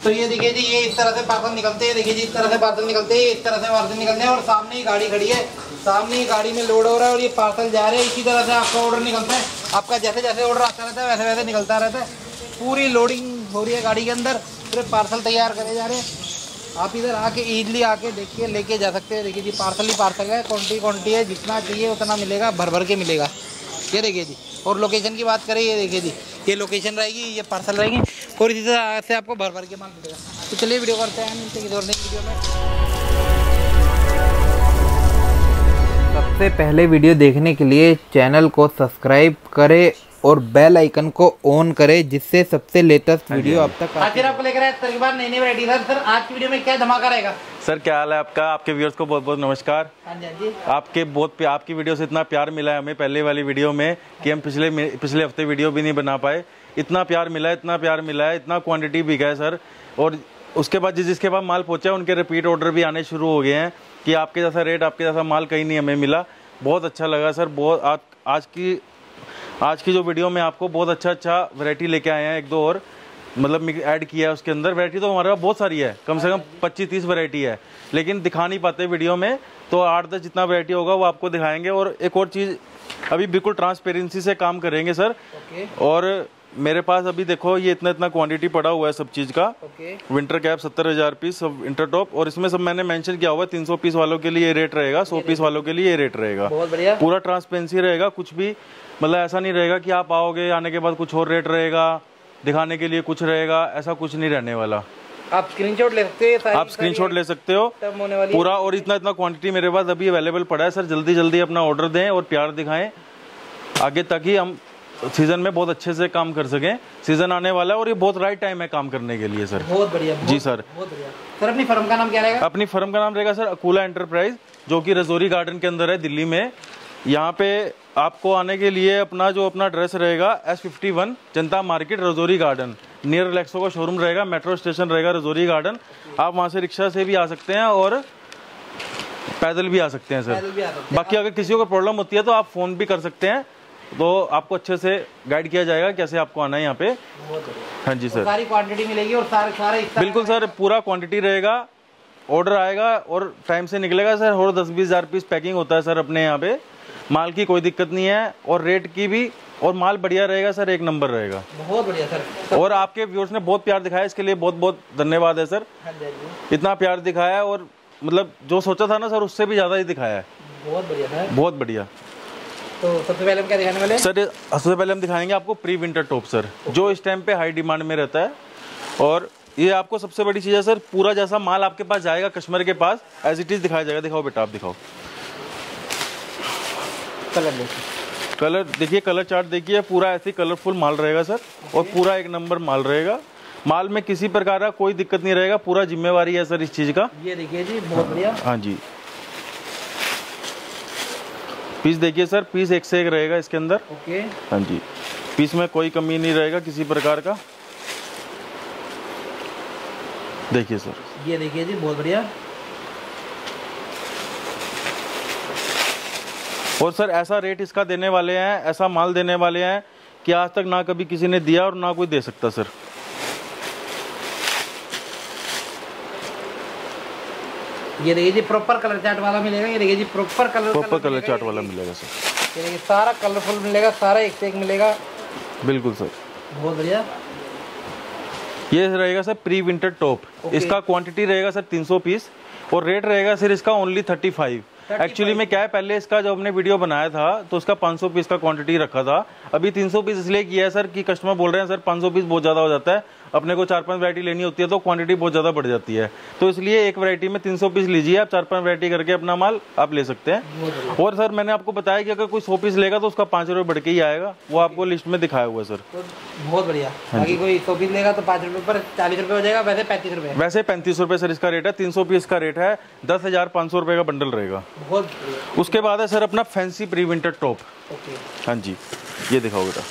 तो ये देखिए जी, ये इस तरह से पार्सल निकलते हैं। देखिए जी, इस तरह से पार्सल निकलते हैं, इस तरह से पार्सल निकलते हैं। और सामने ही गाड़ी खड़ी है, सामने ही गाड़ी में लोड हो रहा है और ये पार्सल जा रहे हैं। इसी तरह से आपका ऑर्डर निकलता है। आपका जैसे जैसे ऑर्डर आता रहता है वैसे वैसे निकलता रहता है। पूरी लोडिंग हो रही है गाड़ी के अंदर, पूरे पार्सल तैयार करे जा रहे हैं। आप इधर आके ईजिली आके देखिए, लेके जा सकते हैं। देखिए जी, पार्सल ही पार्सल है, क्वान्टिटी है, जितना चाहिए उतना मिलेगा, भर भर के मिलेगा। ये देखिए जी, और लोकेशन की बात करें, ये देखिए जी, ये लोकेशन रहेगी, ये पार्सल रहेगी और इसी तरह से आपको भर भर के माल मिलेगा। तो चलिए वीडियो करते हैं, मिलते हैं किसी और नई वीडियो में। सबसे पहले वीडियो देखने के लिए चैनल को सब्सक्राइब करें और बेल आइकन को ऑन करें, जिससे सबसे लेटेस्ट वीडियो आप तक। आज फिर आपको लेकर आए तकरीबन नई नई वैरायटी। सर आज की वीडियो में क्या धमाका रहेगा? सर क्या हाल है आपका? आपके व्यूअर्स को बहुत बहुत नमस्कार। हाँ जी, हाँ जी। आपकी वीडियो से इतना प्यार मिला है हमें पहले वाली वीडियो में कि हम पिछले हफ्ते वीडियो भी नहीं बना पाए। इतना प्यार मिला है, इतना प्यार मिला है, इतना क्वांटिटी बिका है सर। और उसके बाद जिसके पास माल पहुंचा उनके रिपीट ऑर्डर भी आने शुरू हो गए हैं कि आपके जैसा रेट, आपके जैसा माल कहीं नहीं हमें मिला। बहुत अच्छा लगा सर। बहुत आज की जो वीडियो में आपको बहुत अच्छा वैरायटी लेके आए हैं। एक दो और मतलब ऐड किया है उसके अंदर। वैरायटी तो हमारे पास बहुत सारी है, कम से कम 25-30 वैरायटी है, लेकिन दिखा नहीं पाते वीडियो में। तो 8-10 जितना वैरायटी होगा वो आपको दिखाएंगे। और एक और चीज़, अभी बिल्कुल ट्रांसपेरेंसी से काम करेंगे सर। और मेरे पास अभी देखो ये इतना क्वांटिटी पड़ा हुआ है सब चीज़ का। विंटर कैप 70,000 पीस, सब विंटर टॉप। और इसमें सब मैंने मेंशन किया हुआ है, 300 पीस वालों के लिए ये रेट रहेगा, 100 पीस वालों के लिए ये रेट रहेगा। बहुत बढ़िया। पूरा ट्रांसपेरेंसी रहेगा, कुछ भी मतलब ऐसा नहीं रहेगा कि आप आओगे, आने के बाद कुछ और रेट रहेगा, दिखाने के लिए कुछ रहेगा, ऐसा कुछ नहीं रहने वाला। आप स्क्रीनशॉट ले सकते हो, आप स्क्रीनशॉट ले सकते हो पूरा। और इतना क्वांटिटी मेरे पास अभी अवेलेबल पड़ा है सर। जल्दी अपना ऑर्डर दें और प्यार दिखाएं आगे, ताकि हम सीजन में बहुत अच्छे से काम कर सकें। सीजन आने वाला है और ये बहुत राइट टाइम है काम करने के लिए सर। बहुत बढ़िया जी सर। बहुत बढ़िया सर। अपनी फर्म का नाम क्या रहेगा? अपनी फर्म का नाम रहेगा सर अकूला एंटरप्राइज, जो कि रजौरी गार्डन के अंदर है दिल्ली में। यहाँ पे आपको आने के लिए अपना एड्रेस रहेगा S51 Janata market, Rajouri garden, near Relaxo का शोरूम रहेगा। मेट्रो स्टेशन रहेगा रजौरी गार्डन। आप वहाँ से रिक्शा से भी आ सकते हैं और पैदल भी आ सकते हैं सर। बाकी अगर किसी को प्रॉब्लम होती है तो आप फोन भी कर सकते हैं, तो आपको अच्छे से गाइड किया जाएगा कैसे आपको आना है यहाँ पे। हाँ जी सर। सारी क्वांटिटी मिलेगी और सारे बिल्कुल सर, पूरा क्वांटिटी रहेगा। ऑर्डर आएगा और टाइम से निकलेगा सर। और 10-20 हज़ार पीस पैकिंग होता है सर अपने यहाँ पे। माल की कोई दिक्कत नहीं है और रेट की भी, और माल बढ़िया रहेगा सर, एक नंबर रहेगा। बहुत बढ़िया सर। और आपके व्यूअर्स ने बहुत प्यार दिखाया, इसके लिए बहुत बहुत धन्यवाद है सर। इतना प्यार दिखाया और मतलब जो सोचा था ना सर, उससे भी ज्यादा ही दिखाया है। बहुत बढ़िया सर, बहुत बढ़िया। तो सबसे पहले हम क्या दिखाने वाले सर? सबसे पहले हम दिखाएंगे आपको प्री विंटर टॉप सर, जो इस टाइम पे हाई डिमांड में रहता है। और ये आपको सबसे बड़ी चीज है सर, पूरा जैसा माल आपके पास जाएगा कस्टमर के पास, एज इट इज दिखाया जाएगा। दिखाओ बेटा, आप दिखाओ कलर देखिए, कलर चार्ट देखिए, पूरा ऐसे कलरफुल माल रहेगा सर। और पूरा एक नंबर माल रहेगा। माल में किसी प्रकार का कोई दिक्कत नहीं रहेगा, पूरा जिम्मेवारी है सर इस चीज का। ये देखिए जी, बहुत बढ़िया। हाँ जी, पीस देखिए सर, पीस एक से एक रहेगा इसके अंदर। ओके। हाँ जी, पीस में कोई कमी नहीं रहेगा किसी प्रकार का। देखिए सर, ये देखिए जी, बहुत बढ़िया। और सर ऐसा रेट इसका देने वाले हैं, ऐसा माल देने वाले हैं कि आज तक ना कभी किसी ने दिया और ना कोई दे सकता सर। ये देखिए जी, प्रॉपर कलर चार्ट वाला मिलेगा। ये देखिए जी, प्रॉपर कलर चार्ट वाला मिलेगा सर। ये देखिए, सारा कलरफुल मिलेगा, सारा एक से एक मिलेगा। बिल्कुल सर, बहुत बढ़िया। ये रहेगा सर प्री विंटर टॉप। इसका क्वांटिटी रहेगा सर 300 पीस और रेट रहेगा सर इसका ओनली 35। एक्चुअली में क्या है, पहले इसका जब हमने वीडियो बनाया था तो उसका 500 पीस का क्वांटिटी रखा था। अभी 300 पीस इसलिए किया है सर कि कस्टमर बोल रहे हैं सर 500 पीस बहुत ज़्यादा हो जाता है, अपने को 4-5 वैरायटी लेनी होती है तो क्वांटिटी बहुत ज़्यादा बढ़ जाती है। तो इसलिए एक वैरायटी में 300 पीस लीजिए आप, 4-5 वैरायटी करके अपना माल आप ले सकते हैं। और सर मैंने आपको बताया कि अगर कोई 100 पीस लेगा तो उसका 5 रुपये बढ़ के ही आएगा, वो आपको लिस्ट में दिखाया हुआ है सर। बहुत बढ़िया। बाकी कोई 100 पीस लेगा तो 5 रुपये पर 40 रुपये हो जाएगा, वैसे 35 रुपये। वैसे 35 रुपये सर इसका रेट है। 300 पीस का रेट है, 10,500 रुपये का बंडल रहेगा। बहुत। उसके बाद है सर अपना फैंसी प्री विंटर टॉप। हाँ जी, ये दिखाओ बेटा।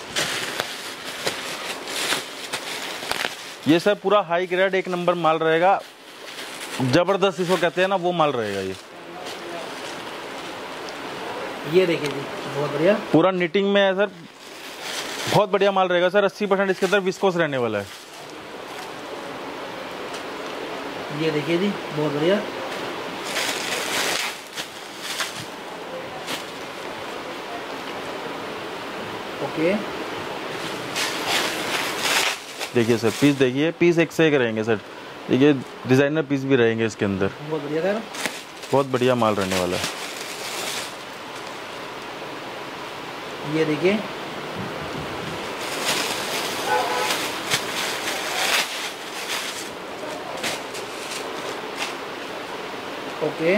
ये सर पूरा हाई ग्रेड एक नंबर माल रहेगा, जबरदस्त इसको कहते हैं ना, वो माल रहेगा ये देखिए जी, बहुत बढ़िया। पूरा निटिंग में है सर, बहुत बढ़िया माल रहेगा सर। 80% इसके अंदर विस्कोस रहने वाला है। ये देखिए जी, बहुत बढ़िया। ओके, देखिए सर पीस, देखिए पीस एक से एक रहेंगे सर। देखिए डिजाइनर पीस भी रहेंगे इसके अंदर। बहुत बढ़िया सर। बहुत बढ़िया माल रहने वाला है। ये देखिए, ओके।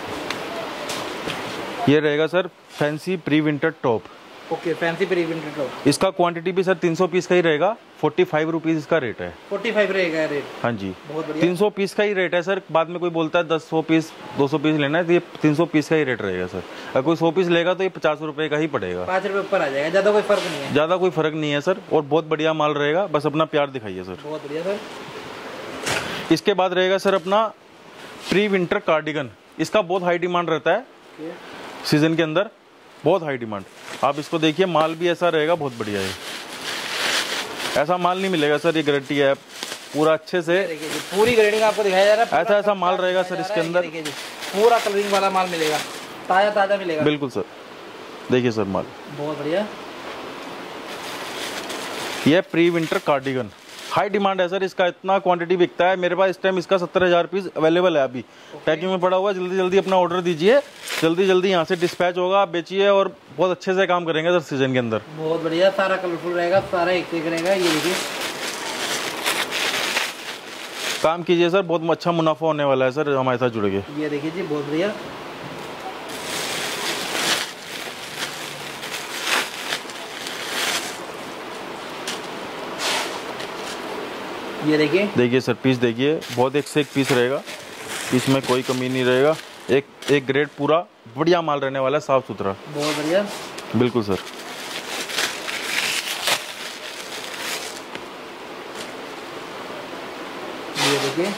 ये रहेगा sir fancy pre winter top. Okay, fancy pre winter top. इसका क्वांटिटी भी सर 300 पीस का ही रहेगा। 45 रुपीज़ इसका रेट है। 45 रहेगा रेट। हाँ जी, बहुत बढ़िया। 300 पीस का ही रेट है सर। बाद में कोई बोलता है 100 पीस 200 पीस लेना है, तो ये 300 पीस का ही रेट रहेगा सर। अगर कोई 100 पीस लेगा तो ये 50 रुपये का ही पड़ेगा। 5 रुपये ऊपर आ जाएगा, ज़्यादा कोई फर्क नहीं है। ज़्यादा कोई फर्क नहीं है सर, और बहुत बढ़िया माल रहेगा। बस अपना प्यार दिखाइए सर। बहुत बढ़िया सर। इसके बाद रहेगा सर अपना प्री विंटर कार्डिगन। इसका बहुत हाई डिमांड रहता है सीजन के अंदर, बहुत हाई डिमांड। आप इसको देखिए, माल भी ऐसा रहेगा, बहुत बढ़िया है। ऐसा माल नहीं मिलेगा सर, ये गारंटी है पूरा अच्छे से। देखिए जी, पूरी ग्रेडिंग आपको दिखाया जा रहा है। ऐसा ऐसा माल रहेगा सर इसके अंदर। देखिए जी, पूरा कलरिंग वाला माल मिलेगा, ताजा ताजा मिलेगा। बिल्कुल सर, देखिए सर माल बहुत बढ़िया। ये pre winter cardigan high demand है सर इसका। इतना क्वांटिटी बिकता है मेरे पास इस टाइम। इसका 70,000 पीस अवेलेबल है अभी, पैकिंग में पड़ा हुआ है। जल्दी जल्दी अपना ऑर्डर दीजिए, जल्दी जल्दी यहाँ से डिस्पैच होगा। आप बेचिए और बहुत अच्छे से काम करेंगे सर सीजन के अंदर। बहुत बढ़िया, सारा कलरफुल रहेगा, सारा एक से रहेगा। ये देखिए, काम कीजिए सर, बहुत अच्छा मुनाफा होने वाला है सर हमारे साथ जुड़ के। ये देखिए जी, बहुत बढ़िया। ये देखिए, देखिए सर पीस देखिए, बहुत एक से एक पीस रहेगा, इसमें कोई कमी नहीं रहेगा। एक ग्रेड पूरा बढ़िया माल रहने वाला है, साफ सुथरा। बहुत बढ़िया। बिल्कुल सर। ये देखिए,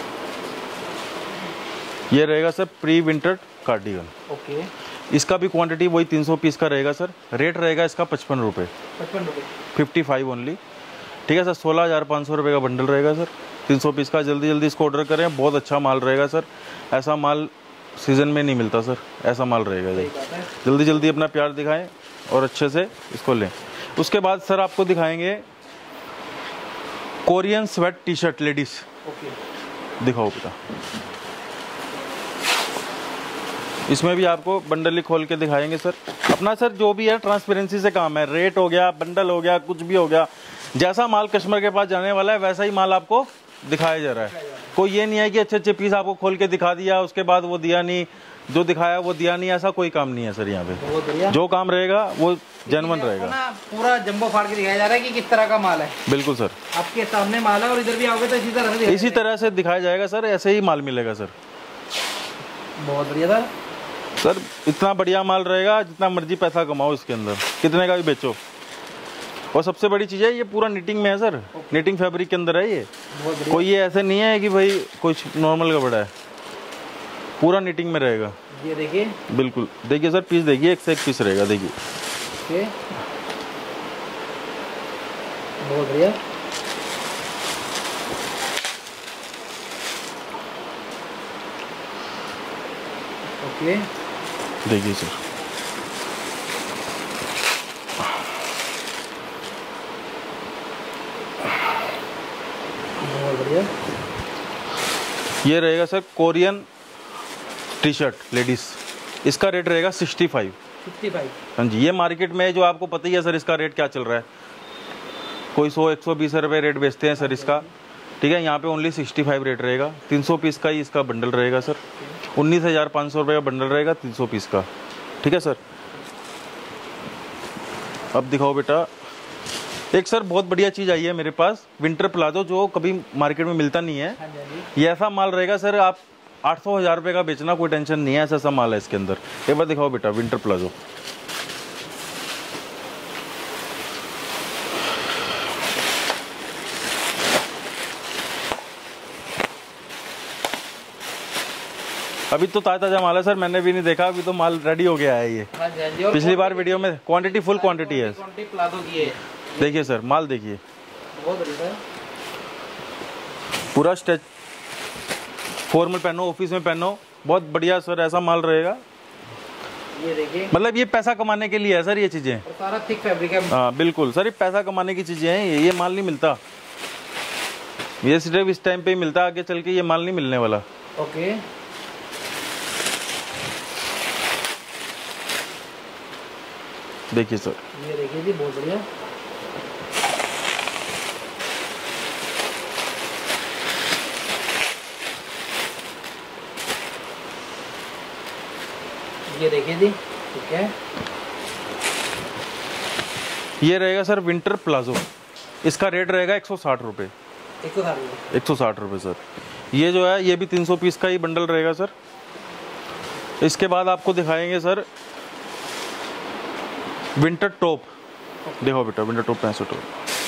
ये रहेगा sir pre winter cardigan. Okay. इसका भी क्वांटिटी वही 300 पीस का रहेगा सर। रेट रहेगा इसका 55 रुपये, 55 रुपये, 55 ओनली। ठीक है सर, 16,500 रुपये का बंडल रहेगा सर। 300 पीस का। जल्दी जल्दी इसको ऑर्डर करें, बहुत अच्छा माल रहेगा सर। ऐसा माल सीज़न में नहीं मिलता सर, ऐसा माल रहेगा जी। जल्दी जल्दी अपना प्यार दिखाएं और अच्छे से इसको लें। उसके बाद सर आपको दिखाएंगे Korean sweat T shirt ladies. Okay. दिखाओ बेटा, इसमें भी आपको बंडल ही खोल के दिखाएंगे सर। अपना सर जो भी है ट्रांसपेरेंसी से काम है। रेट हो गया, बंडल हो गया, कुछ भी हो गया, जैसा माल कस्टमर के पास जाने वाला है वैसा ही माल आपको दिखाया जा रहा है। कोई ये नहीं है कि अच्छे अच्छे पीस आपको खोल के दिखा दिया, उसके बाद वो दिया नहीं, जो दिखाया वो दिया नहीं। ऐसा कोई काम नहीं है सर यहाँ पे। बहुत बढ़िया। जो काम रहेगा वो जेन्युइन रहेगा। पूरा जंबो फाड़ के दिखाया जा रहा है कि किस तरह का माल है। बिल्कुल सर, आपके सामने माल है, और इधर भी आओगे तो इसी तरह से दिखाया जाएगा सर। ऐसे ही माल मिलेगा सर। बहुत बढ़िया सर। सर इतना बढ़िया माल रहेगा, जितना मर्जी पैसा कमाओ इसके अंदर, कितने का भी बेचो। और सबसे बड़ी चीज़ है, ये पूरा निटिंग में है सर। निटिंग फैब्रिक के अंदर है ये। कोई ये ऐसे नहीं है कि भाई कुछ नॉर्मल कपड़ा है, पूरा निटिंग में रहेगा। ये देखिए, बिल्कुल। देखिए सर पीस देखिए, एक से एक पीस रहेगा। देखिए ओके, बहुत बढ़िया। ओके, देखिए सर, बहुत बढ़िया। ये रहेगा sir Korean T shirt ladies. इसका रेट रहेगा 65। 55। हाँ जी, ये मार्केट में जो आपको पता ही है सर इसका रेट क्या चल रहा है। कोई 100-120 रुपये रेट बेचते हैं सर इसका। ठीक है, यहाँ पे ओनली 65 रेट रहेगा। 300 पीस का ही इसका बंडल रहेगा सर। 19,500 रुपये का बंडल रहेगा 300 पीस का। ठीक है सर। अब दिखाओ बेटा, एक सर बहुत बढ़िया चीज़ आई है मेरे पास, विंटर प्लाजो, जो कभी मार्केट में मिलता नहीं है। ये ऐसा माल रहेगा सर, आप 800-1000 रुपये का बेचना, कोई टेंशन नहीं है। ऐसा माल है इसके अंदर। एक बार दिखाओ बेटा, विंटर प्लाजो। अभी तो ताजा माल है सर, मैंने भी नहीं देखा, अभी तो माल रेडी हो गया है ये। पिछली बार वीडियो में क्वांटिटी फुल क्वांटिटी है। प्लाजो की है। देखिए सर माल देखिए, बहुत बढ़िया है। पूरा स्ट्रेच फॉर्मल पहनो, ऑफिस में पहनो, बहुत बढ़िया सर ऐसा माल रहेगा। ये देखिए, मतलब ये पैसा कमाने के लिए है सर ये चीजें। और सारा थिक फैब्रिक है। हाँ बिल्कुल सर, ये पैसा कमाने की चीजें हैं, ये माल नहीं मिलता, ये सिर्फ इस टाइम पे ही मिलता, आगे चल के ये माल नहीं मिलने वाला। ओके, देखिए सर, ये देखिए जी, बहुत बढ़िया। ये देखिए जी, ठीक है। ये रहेगा सर विंटर प्लाजो, इसका रेट रहेगा 160 रुपये। 160 रुपये सर। ये जो है ये भी 300 पीस का ही बंडल रहेगा सर। इसके बाद आपको दिखाएंगे सर विंटर टॉप। देखो बेटा, विंटर टॉप 65 रुपये।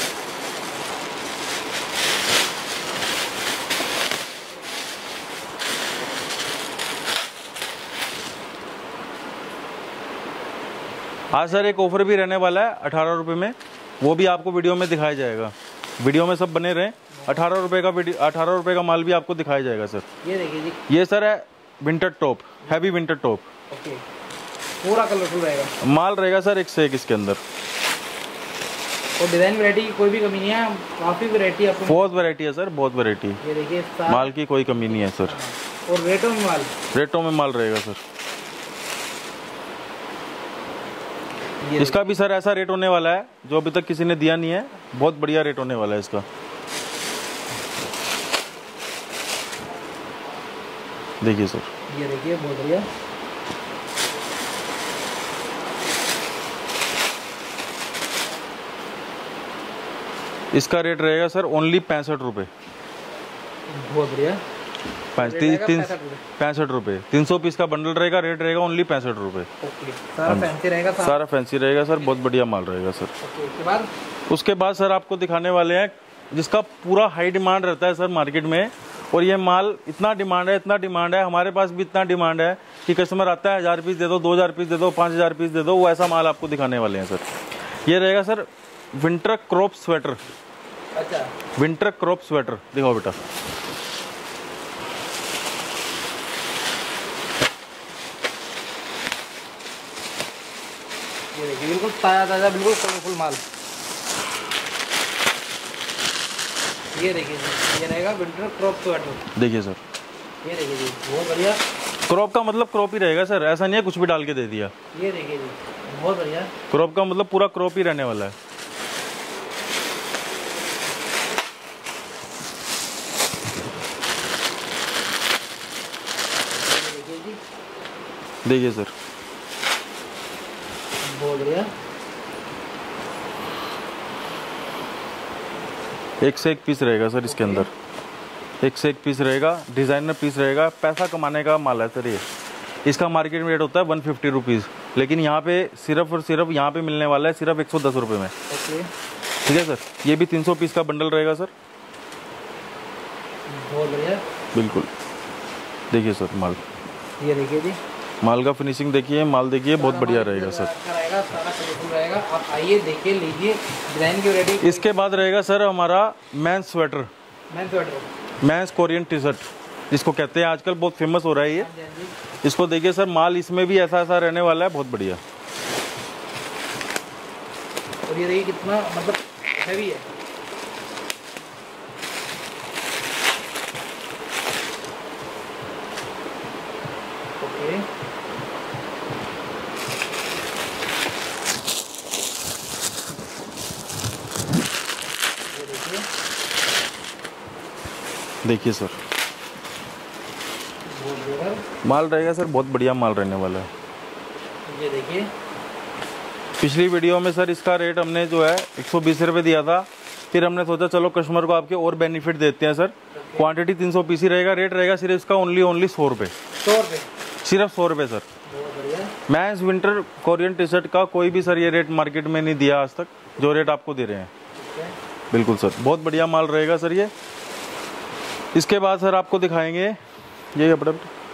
आज सर एक ऑफर भी रहने वाला है 18 रुपये में, वो भी आपको वीडियो में दिखाया जाएगा। वीडियो में सब बने रहें। 18 रुपये का 18 रुपये का माल भी आपको दिखाया जाएगा सर। ये देखिए जी, ये सर है winter top, heavy winter top. Okay, पूरा कलरफुल रहेगा, माल रहेगा सर एक से एक इसके अंदर, और डिजाइन वैरायटी की कोई भी कमी नहीं है, काफी वैरायटी आपको। बहुत वैरायटी है सर, बहुत वैरायटी। ये देखिए, माल की कोई कमी नहीं है सर। और रेटों में माल, रेटों में माल रहेगा सर। ये इसका भी सर ऐसा रेट होने वाला है जो अभी तक किसी ने दिया नहीं है, बहुत बढ़िया रेट होने वाला है इसका। देखिए सर, ये देखिए, बहुत बढ़िया। इसका रेट रहेगा सर ओनली 65 रुपये। बहुत बढ़िया। 65 रुपये, 300 पीस का बंडल रहेगा, रेट रहेगा ओनली 65 रुपये। ओके, सारा फैंसी रहेगा, सारा फैंसी रहेगा सर, बहुत बढ़िया माल रहेगा सर। ओके, उसके बाद सर आपको दिखाने वाले हैं जिसका पूरा हाई डिमांड रहता है सर मार्केट में, और ये माल इतना डिमांड है, इतना डिमांड है, हमारे पास भी इतना डिमांड है कि कस्टमर आता है 1000 पीस दे दो, 2000 पीस दे दो, 5000 पीस दे दो, वो ऐसा माल आपको दिखाने वाले हैं सर। ये रहेगा सर विंटर क्रॉप स्वेटर। अच्छा, विंटर क्रॉप स्वेटर दिखाओ बेटा। ये देखिए, बिल्कुल ताजा ताजा, बिल्कुल कलरफुल माल। ये देखिए जी, ये रहेगा विंटर क्रॉप स्वेटर। देखिए सर, ये देखिए जी, बहुत बढ़िया। क्रॉप का मतलब क्रॉप ही रहेगा सर, ऐसा नहीं है कुछ भी डाल के दे दिया। ये देखिए जी, बहुत बढ़िया। क्रॉप का मतलब पूरा क्रॉप ही रहने वाला है। देखिए सर, बहुत बढ़िया। एक से एक पीस रहेगा सर इसके अंदर, एक से एक पीस रहेगा, डिजाइनर पीस रहेगा, पैसा कमाने का माल है सर ये। इसका मार्केट में रेट होता है 150 रुपीज़, लेकिन यहाँ पे सिर्फ और सिर्फ यहाँ पे मिलने वाला है सिर्फ 110 रुपये में। ओके, ठीक है सर। ये भी 300 पीस का बंडल रहेगा सर। बहुत बढ़िया। बिल्कुल, देखिए सर माल, ये देखिए जी, माल का फिनिशिंग देखिए, माल देखिए, बहुत बढ़िया रहेगा सर। सारा कलरफुल रहेगा। आप आइए, देखिए, लीजिए डिजाइन की वैरायटी। इसके बाद रहेगा सर हमारा men's sweater, men's sweater, men's Korean T shirt जिसको कहते हैं, आजकल बहुत फेमस हो रहा है ये। इसको देखिए सर, माल इसमें भी ऐसा ऐसा रहने वाला है, बहुत बढ़िया। और ये देखिए कितना मतलब हैवी है। ओके, ये देखिए, देखिए सर, बहुत बढ़िया। माल रहेगा सर, बहुत बढ़िया माल रहने वाला है। ये देखिए, पिछली वीडियो में सर इसका रेट हमने जो है 120 रुपये दिया था, फिर हमने सोचा चलो कस्टमर को आपके और बेनिफिट देते हैं सर। क्वांटिटी 300 पीस ही रहेगा, रेट रहेगा सिर्फ इसका ओनली 100 रुपये। 100 रुपये, सिर्फ 100 रुपये सर। बहुत बढ़िया। मैं इस विंटर कोरियन टी शर्ट का कोई भी सर ये रेट मार्केट में नहीं दिया आज तक, जो रेट आपको दे रहे हैं। बिल्कुल सर, बहुत बढ़िया माल रहेगा सर ये। इसके बाद सर आपको दिखाएंगे ये कपड़ा,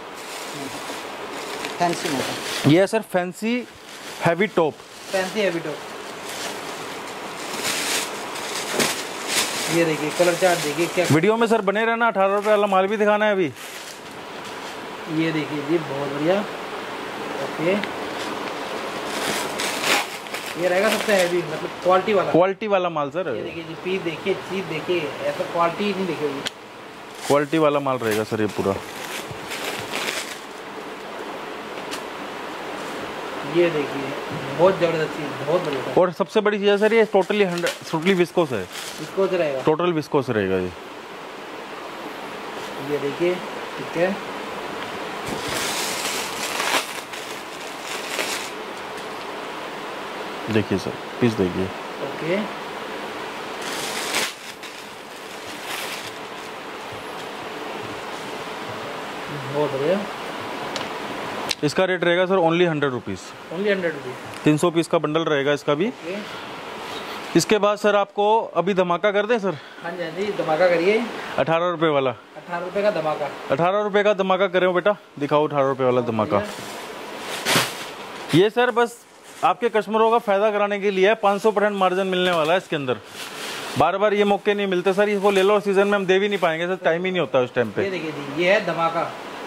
फैंसी मोटा, ये है sir fancy heavy top. Fancy heavy top. ये देखिए कलर चार्ट देखिए क्या। वीडियो में सर बने रहना, 18 रुपये वाला माल भी दिखाना है अभी। ये देखिए जी, बहुत बढ़िया। ओके, ये रहेगा सबसे हैवी, मतलब क्वालिटी वाला माल सर। ये देखिए जी, पीस देखिए, चीज देखिए, ऐसा क्वालिटी नहीं देखी होगी। क्वालिटी वाला माल रहेगा सर ये पूरा। ये देखिए, बहुत जबरदस्त चीज, बहुत बढ़िया। और सबसे बड़ी चीज़ है सर, ये टोटली विस्कोस है। विस्कोस रहेगा, टोटल विस्कोस रहेगा ये देखिए। ठीक है, देखिए सर, पीस देखिए। ओके, बहुत बढ़िया। इसका रेट रहेगा sir only 100 rupees. Only 100 rupees. 300 piece का बंडल रहेगा इसका भी। ओके, इसके बाद सर आपको अभी धमाका कर दें सर। हाँ जी, हाँ जी, धमाका करिए। 18 रुपये वाला। 18 रुपये का धमाका। 18 रुपये का धमाका करे हो बेटा, दिखाओ 18 रुपये वाला धमाका। ये सर बस आपके कस्टमरों का फायदा कराने के लिए 500% मार्जिन मिलने वाला है इसके अंदर। बार बार ये मौके नहीं मिलते सर, इसको ले लो, सीजन में हम दे भी नहीं पाएंगे सर, टाइम ही नहीं होता उस टाइम पे। ये देखिए जी, ये है धमाका।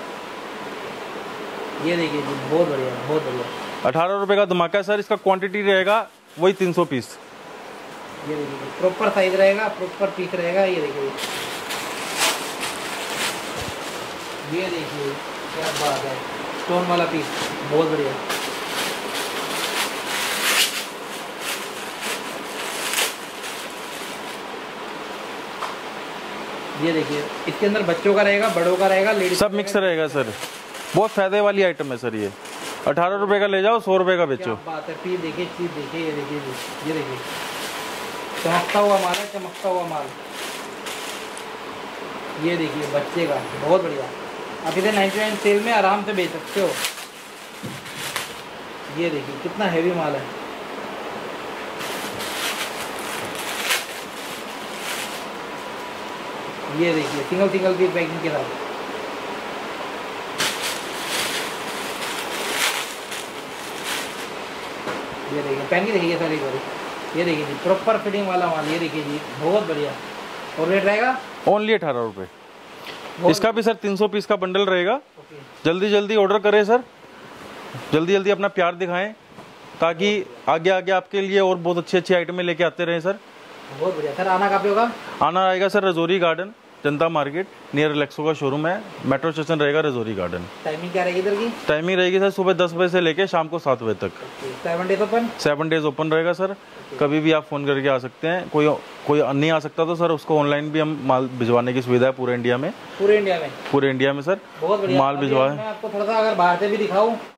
ये देखिए जी, बहुत बढ़िया, बहुत बढ़िया। 18 रुपये का धमाका है सर। इसका क्वांटिटी रहेगा वही 300 पीस। ये देखिए, प्रॉपर साइज रहेगा, प्रॉपर पीस रहेगा। ये देखिए, ये देखिए, क्या बात है, स्टोन वाला पीस, बहुत बढ़िया। ये देखिए, इसके अंदर बच्चों का रहेगा, बड़ों का रहेगा, लेडीज सब मिक्स रहेगा सर। बहुत फायदे वाली आइटम है सर ये। 18 रुपये का ले जाओ, 100 रुपये का बेचो। क्या बात है, पीस देखिए, चीज देखिए। ये देखिए जी, ये देखिए, चमकता हुआ माल है, चमकता हुआ माल। ये देखिए, बच्चे का, बहुत बढ़िया। आप इसे 99 सेल में आराम से बेच सकते हो। ये देखिए, कितना हैवी माल है। ये देखिए, सिंगल पीस पैकिंग के साथ। ये देखिए, पहन के देखिए सर एक बार। ये देखिए जी, प्रॉपर फिटिंग वाला माल। ये देखिए जी, बहुत बढ़िया। और रेट रहेगा ओनली 18 रुपये। इसका भी सर 300 पीस का बंडल रहेगा। ओके, जल्दी जल्दी ऑर्डर करें सर, जल्दी जल्दी अपना प्यार दिखाएं, ताकि आगे आगे आपके लिए और बहुत अच्छी अच्छी आइटमें लेके आते रहें सर। बहुत बढ़िया। सर आना कहाँ पे होगा? आना आएगा sir Rajouri Garden, Janta Market near Relaxo का शोरूम है। मेट्रो स्टेशन रहेगा रजौरी गार्डन। टाइमिंग क्या रहेगी इधर की? टाइमिंग रहेगी सर सुबह 10 बजे से लेके शाम को 7 बजे तक। 7 डेज ओपन? 7 डेज ओपन रहेगा सर। कभी भी आप फ़ोन करके आ सकते हैं। कोई नहीं आ सकता तो सर उसको ऑनलाइन भी हम माल भिजवाने की सुविधा है पूरे इंडिया में। पूरे इंडिया में? पूरे इंडिया में सर बहुत बढ़िया। माल भिजवाए। मैं आपको थोड़ा सा अगर बाहर से भी दिखाऊं